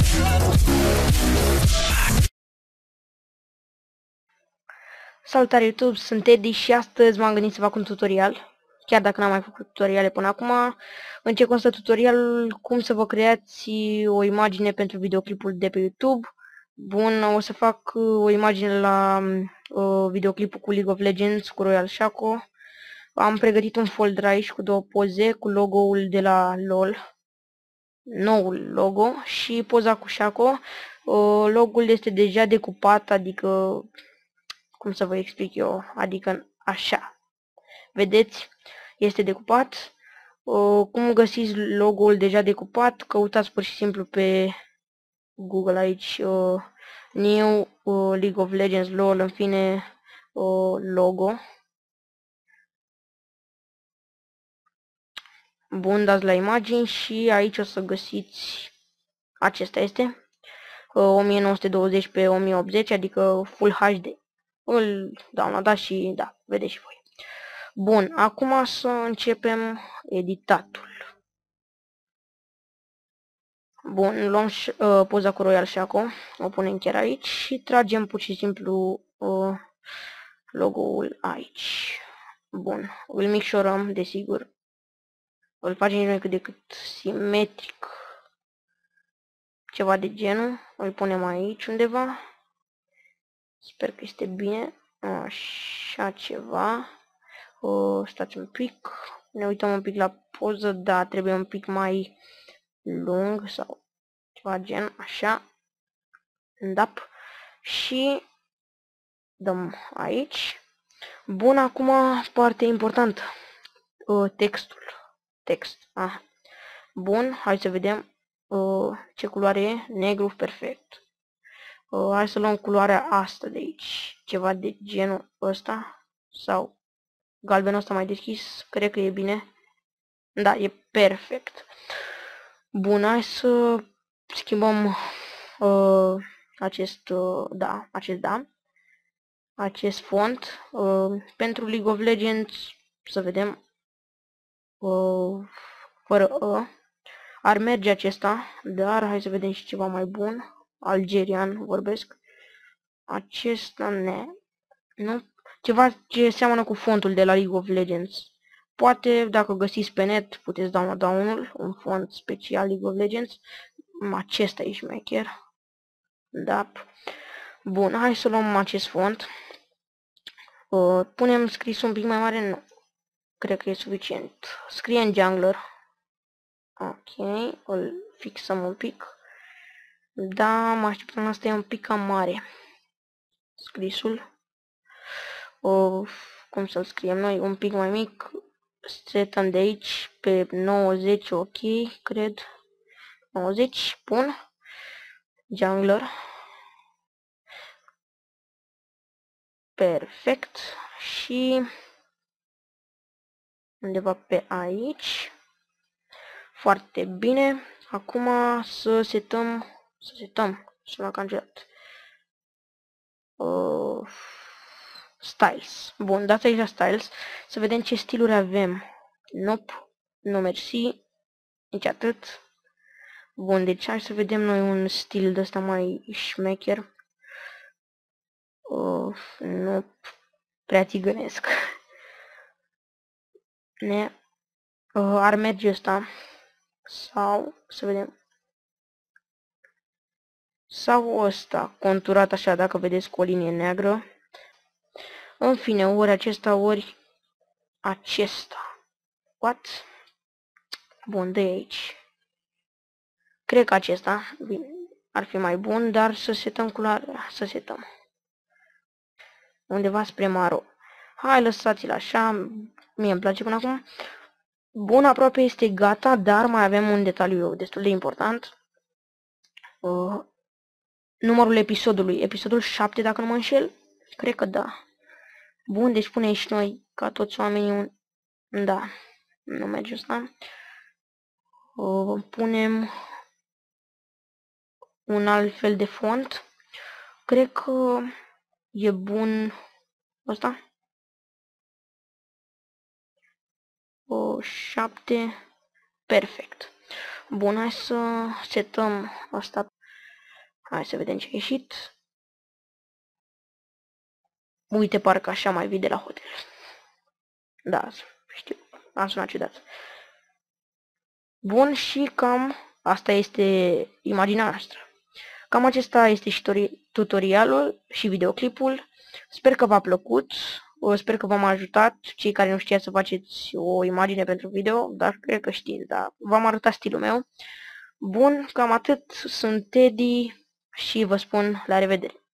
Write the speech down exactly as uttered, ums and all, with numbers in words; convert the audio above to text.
Salutare YouTube, sunt Edi și astăzi m-am gândit să fac un tutorial. Chiar dacă n-am mai făcut tutoriale până acum, în ce constă tutorialul, cum să vă creați o imagine pentru videoclipul de pe YouTube. Bun, o să fac o imagine la uh, videoclipul cu League of Legends, cu Royal Shaco. Am pregătit un folder aici cu două poze, cu logo-ul de la LOL, noul logo, și poza cu Shaco. Uh, logo-ul este deja decupat, adică, cum să vă explic eu, adică așa. Vedeți? Este decupat. Uh, cum găsiți logo-ul deja decupat? Căutați pur și simplu pe Google aici uh, New uh, League of Legends LOL, în fine, uh, logo. Bun, dați la imagini și aici o să găsiți, acesta este, uh, o mie nouă sute douăzeci pe o mie optzeci, adică Full H D. Îl downloadați și da, vedeți și voi. Bun, acum să începem editatul. Bun, luăm uh, poza cu Royal Shaco, o punem chiar aici și tragem pur și simplu uh, logo-ul aici. Bun, îl micșorăm, desigur. Îl facem noi cât de cât simetric. Ceva de genul. Îl punem aici undeva. Sper că este bine. Așa ceva. Uh, stați un pic. Ne uităm un pic la poză, da, trebuie un pic mai lung sau ceva gen, așa. Da. Și dăm aici. Bun, acum parte importantă. Uh, textul. Text. Ah. Bun, hai să vedem uh, ce culoare e. Negru, perfect. Uh, hai să luăm culoarea asta de aici. Ceva de genul ăsta. Sau galbenul ăsta mai deschis. Cred că e bine. Da, e perfect. Bun, hai să schimbăm uh, acest, uh, da, acest da. Acest font. Uh, pentru League of Legends, să vedem, uh, fără A. Ar merge acesta, dar hai să vedem și ceva mai bun. Algerian vorbesc. Acesta ne... Nu? Ceva ce seamănă cu fontul de la League of Legends. Poate, dacă găsiți pe net, puteți downloada unul, un font special League of Legends. Acesta e șmecher. Da. Bun, hai să luăm acest font. Uh, punem scrisul un pic mai mare? Nu. Cred că e suficient. Scrie în Jungler. Ok, îl fixăm un pic. Da, mă așteptam, asta e un pic cam mare. Scrisul. O, cum să-l scriem noi? Un pic mai mic. Setăm de aici pe nouăzeci, ok, cred. nouăzeci, bun. Jungler. Perfect. Și undeva pe aici. Foarte bine. Acum să setăm, să setăm, să l-am cancelat. Uh, styles. Bun, dați aici la styles, să vedem ce stiluri avem. Nope, nu mersi, nici atât. Bun, deci hai să vedem noi un stil de ăsta mai șmecher. Uh, nu prea țigănesc. Ne, uh, ar merge ăsta. Sau, să vedem. Sau ăsta, conturat așa, dacă vedeți, cu o linie neagră. În fine, ori acesta, ori acesta. What? Bun, de aici. Cred că acesta ar fi mai bun, dar să setăm culoarea, să setăm. Undeva spre maro. Hai, lăsați-l așa, mie îmi place până acum. Bun, aproape este gata, dar mai avem un detaliu destul de important. Uh, numărul episodului, episodul șapte, dacă nu mă înșel. Cred că da. Bun, deci punem și noi, ca toți oamenii, un... Da, nu merge asta. Uh, punem un alt fel de font. Cred că e bun ăsta. O, șapte. Perfect. Bun, hai să setăm asta. Hai să vedem ce a ieșit. Uite, parcă așa mai vii de la hotel. Da, știu, am sunat ciudat. Bun, și cam asta este imaginea noastră. Cam acesta este și tutorialul și videoclipul. Sper că v-a plăcut, sper că v-am ajutat, cei care nu știați să faceți o imagine pentru video, dar cred că știți, dar v-am arătat stilul meu. Bun, cam atât, sunt Teddy și vă spun la revedere.